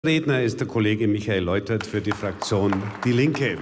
Redner ist der Kollege Michael Leutert für die Fraktion Die Linke.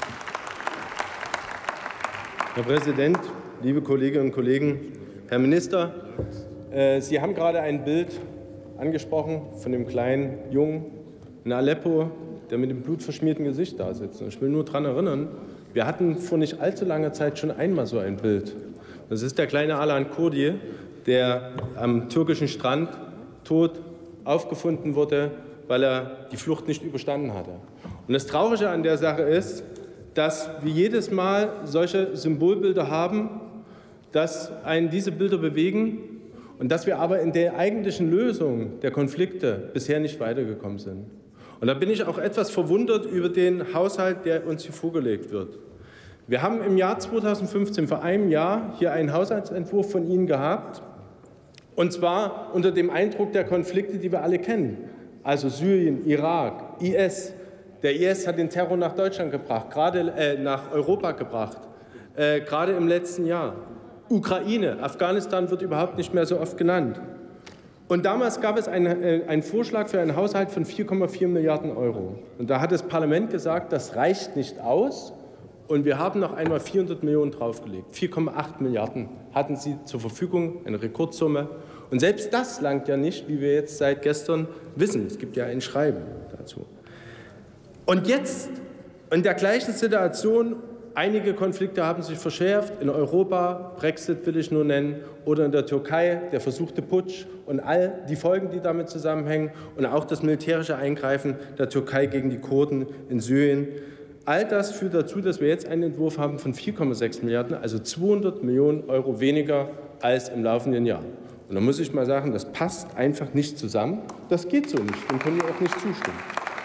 Herr Präsident, liebe Kolleginnen und Kollegen, Herr Minister, Sie haben gerade ein Bild angesprochen von dem kleinen Jungen in Aleppo, der mit dem blutverschmierten Gesicht da sitzt. Ich will nur daran erinnern, wir hatten vor nicht allzu langer Zeit schon einmal so ein Bild. Das ist der kleine Alan Kurdi, der am türkischen Strand tot aufgefunden wurde, weil er die Flucht nicht überstanden hatte. Und das Traurige an der Sache ist, dass wir jedes Mal solche Symbolbilder haben, dass einen diese Bilder bewegen und dass wir aber in der eigentlichen Lösung der Konflikte bisher nicht weitergekommen sind. Und da bin ich auch etwas verwundert über den Haushalt, der uns hier vorgelegt wird. Wir haben im Jahr 2015, vor einem Jahr, hier einen Haushaltsentwurf von Ihnen gehabt, und zwar unter dem Eindruck der Konflikte, die wir alle kennen. Also Syrien, Irak, IS. Der IS hat den Terror nach Deutschland gebracht, nach Europa gebracht, gerade im letzten Jahr. Ukraine, Afghanistan wird überhaupt nicht mehr so oft genannt. Und damals gab es einen Vorschlag für einen Haushalt von 4,4 Milliarden Euro. Und da hat das Parlament gesagt, das reicht nicht aus. Und wir haben noch einmal 400 Millionen draufgelegt. 4,8 Milliarden hatten Sie zur Verfügung, eine Rekordsumme. Und selbst das langt ja nicht, wie wir jetzt seit gestern wissen. Es gibt ja ein Schreiben dazu. Und jetzt, in der gleichen Situation, einige Konflikte haben sich verschärft. In Europa, Brexit will ich nur nennen, oder in der Türkei, der versuchte Putsch und all die Folgen, die damit zusammenhängen, und auch das militärische Eingreifen der Türkei gegen die Kurden in Syrien. All das führt dazu, dass wir jetzt einen Entwurf haben von 4,6 Milliarden, also 200 Millionen Euro weniger als im laufenden Jahr. Und da muss ich mal sagen, das passt einfach nicht zusammen. Das geht so nicht, dem können wir auch nicht zustimmen.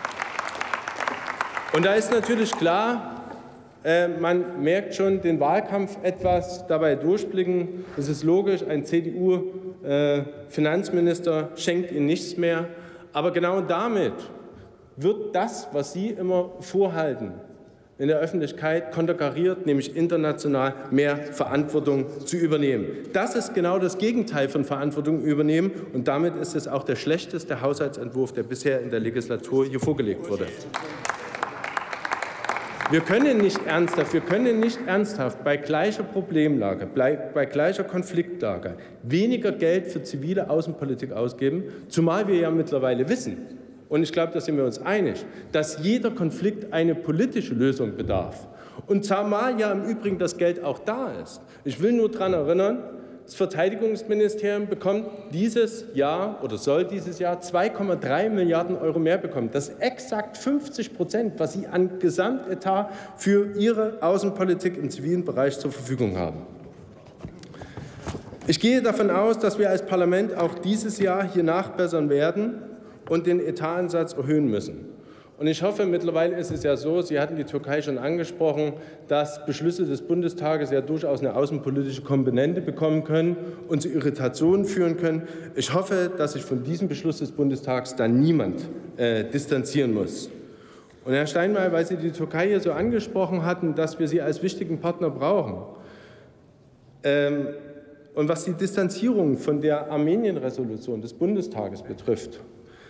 Und da ist natürlich klar, man merkt schon den Wahlkampf etwas dabei durchblicken. Es ist logisch, ein CDU-Finanzminister schenkt ihnen nichts mehr. Aber genau damit wird das, was Sie immer vorhalten, in der Öffentlichkeit konterkariert, nämlich international mehr Verantwortung zu übernehmen. Das ist genau das Gegenteil von Verantwortung übernehmen, und damit ist es auch der schlechteste Haushaltsentwurf, der bisher in der Legislatur hier vorgelegt wurde. Wir können nicht ernsthaft bei gleicher Problemlage, bei gleicher Konfliktlage weniger Geld für zivile Außenpolitik ausgeben, zumal wir ja mittlerweile wissen, und ich glaube, da sind wir uns einig, dass jeder Konflikt eine politische Lösung bedarf. Und zumal ja im Übrigen das Geld auch da ist. Ich will nur daran erinnern, das Verteidigungsministerium bekommt dieses Jahr oder soll dieses Jahr 2,3 Milliarden Euro mehr bekommen. Das ist exakt 50%, was Sie an Gesamtetat für Ihre Außenpolitik im zivilen Bereich zur Verfügung haben. Ich gehe davon aus, dass wir als Parlament auch dieses Jahr hier nachbessern werden und den Etatsatz erhöhen müssen. Und ich hoffe, mittlerweile ist es ja so, Sie hatten die Türkei schon angesprochen, dass Beschlüsse des Bundestages ja durchaus eine außenpolitische Komponente bekommen können und zu Irritationen führen können. Ich hoffe, dass sich von diesem Beschluss des Bundestags dann niemand distanzieren muss. Und Herr Steinmeier, weil Sie die Türkei hier so angesprochen hatten, dass wir sie als wichtigen Partner brauchen, und was die Distanzierung von der Armenien-Resolution des Bundestages betrifft,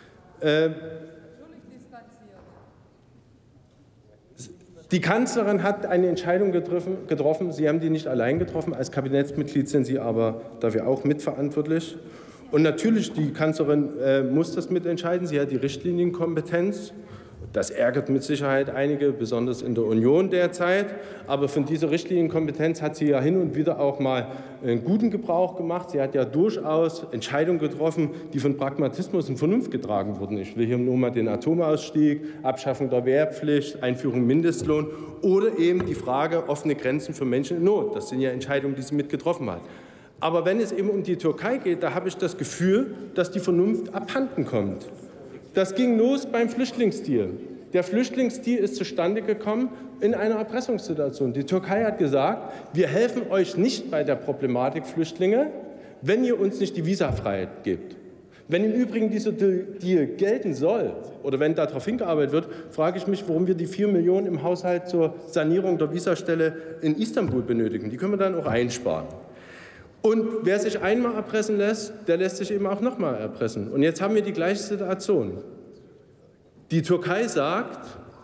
die Kanzlerin hat eine Entscheidung getroffen. Sie haben die nicht allein getroffen. Als Kabinettsmitglied sind Sie aber dafür auch mitverantwortlich. Und natürlich, die Kanzlerin muss das mitentscheiden. Sie hat die Richtlinienkompetenz. Das ärgert mit Sicherheit einige, besonders in der Union derzeit. Aber von dieser Richtlinienkompetenz hat sie ja hin und wieder auch mal einen guten Gebrauch gemacht. Sie hat ja durchaus Entscheidungen getroffen, die von Pragmatismus und Vernunft getragen wurden. Ich will hier nur mal den Atomausstieg, Abschaffung der Wehrpflicht, Einführung Mindestlohn oder eben die Frage offene Grenzen für Menschen in Not. Das sind ja Entscheidungen, die sie mit getroffen hat. Aber wenn es eben um die Türkei geht, da habe ich das Gefühl, dass die Vernunft abhanden kommt. Das ging los beim Flüchtlingsdeal. Der Flüchtlingsdeal ist zustande gekommen in einer Erpressungssituation. Die Türkei hat gesagt, wir helfen euch nicht bei der Problematik Flüchtlinge, wenn ihr uns nicht die Visafreiheit gebt. Wenn im Übrigen dieser Deal gelten soll oder wenn darauf hingearbeitet wird, frage ich mich, warum wir die 4 Millionen im Haushalt zur Sanierung der Visastelle in Istanbul benötigen. Die können wir dann auch einsparen. Und wer sich einmal erpressen lässt, der lässt sich eben auch noch mal erpressen. Und jetzt haben wir die gleiche Situation. Die Türkei sagt,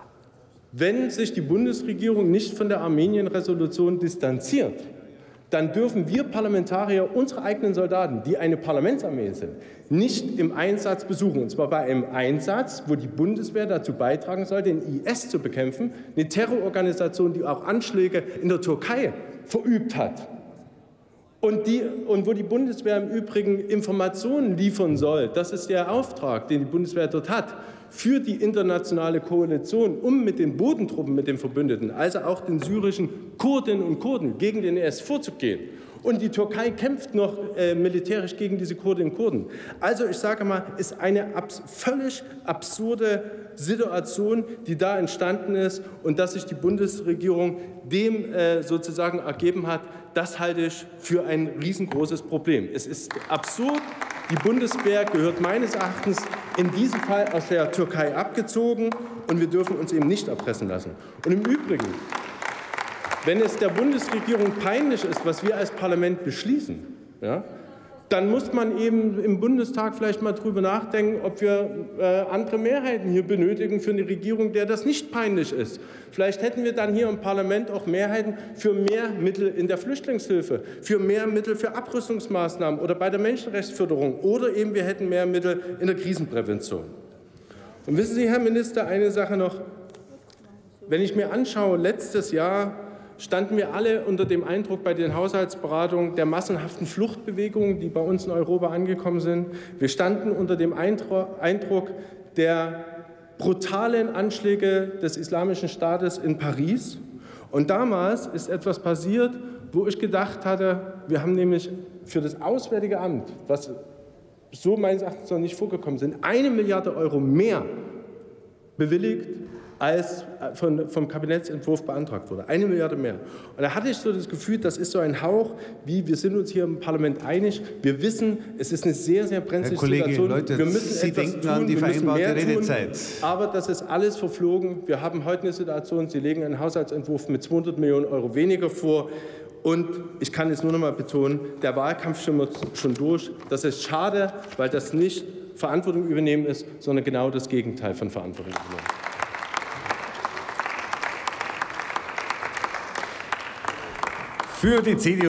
wenn sich die Bundesregierung nicht von der Armenien-Resolution distanziert, dann dürfen wir Parlamentarier unsere eigenen Soldaten, die eine Parlamentsarmee sind, nicht im Einsatz besuchen. Und zwar bei einem Einsatz, wo die Bundeswehr dazu beitragen soll, den IS zu bekämpfen, eine Terrororganisation, die auch Anschläge in der Türkei verübt hat. Und wo die Bundeswehr im Übrigen Informationen liefern soll, das ist der Auftrag, den die Bundeswehr dort hat, für die internationale Koalition, um mit den Bodentruppen, mit den Verbündeten, also auch den syrischen Kurdinnen und Kurden, gegen den IS vorzugehen. Und die Türkei kämpft noch militärisch gegen diese Kurdinnen und Kurden. Also ich sage mal, ist eine völlig absurde Situation, die da entstanden ist, und dass sich die Bundesregierung dem sozusagen ergeben hat, das halte ich für ein riesengroßes Problem. Es ist absurd. Die Bundeswehr gehört meines Erachtens in diesem Fall aus der Türkei abgezogen, und wir dürfen uns eben nicht erpressen lassen. Und im Übrigen, wenn es der Bundesregierung peinlich ist, was wir als Parlament beschließen, ja, dann muss man eben im Bundestag vielleicht mal drüber nachdenken, ob wir andere Mehrheiten hier benötigen für eine Regierung, der das nicht peinlich ist. Vielleicht hätten wir dann hier im Parlament auch Mehrheiten für mehr Mittel in der Flüchtlingshilfe, für mehr Mittel für Abrüstungsmaßnahmen oder bei der Menschenrechtsförderung, oder eben wir hätten mehr Mittel in der Krisenprävention. Und wissen Sie, Herr Minister, eine Sache noch. Wenn ich mir anschaue, letztes Jahr standen wir alle unter dem Eindruck bei den Haushaltsberatungen der massenhaften Fluchtbewegungen, die bei uns in Europa angekommen sind. Wir standen unter dem Eindruck der brutalen Anschläge des Islamischen Staates in Paris. Und damals ist etwas passiert, wo ich gedacht hatte, wir haben nämlich für das Auswärtige Amt, was so meines Erachtens noch nicht vorgekommen sind, 1 Milliarde Euro mehr bewilligt, als vom Kabinettsentwurf beantragt wurde. 1 Milliarde mehr. Und da hatte ich so das Gefühl, das ist so ein Hauch, wie wir sind uns hier im Parlament einig. Wir wissen, es ist eine sehr, sehr brenzliche Situation. Leute, wir müssen Sie etwas denken tun, an die wir müssen vereinbarte mehr Redezeit. tun, aber das ist alles verflogen. Wir haben heute eine Situation, Sie legen einen Haushaltsentwurf mit 200 Millionen Euro weniger vor. Und ich kann es nur noch mal betonen, der Wahlkampf schon durch. Das ist schade, weil das nicht Verantwortung übernehmen ist, sondern genau das Gegenteil von Verantwortung übernehmen. Für die CDU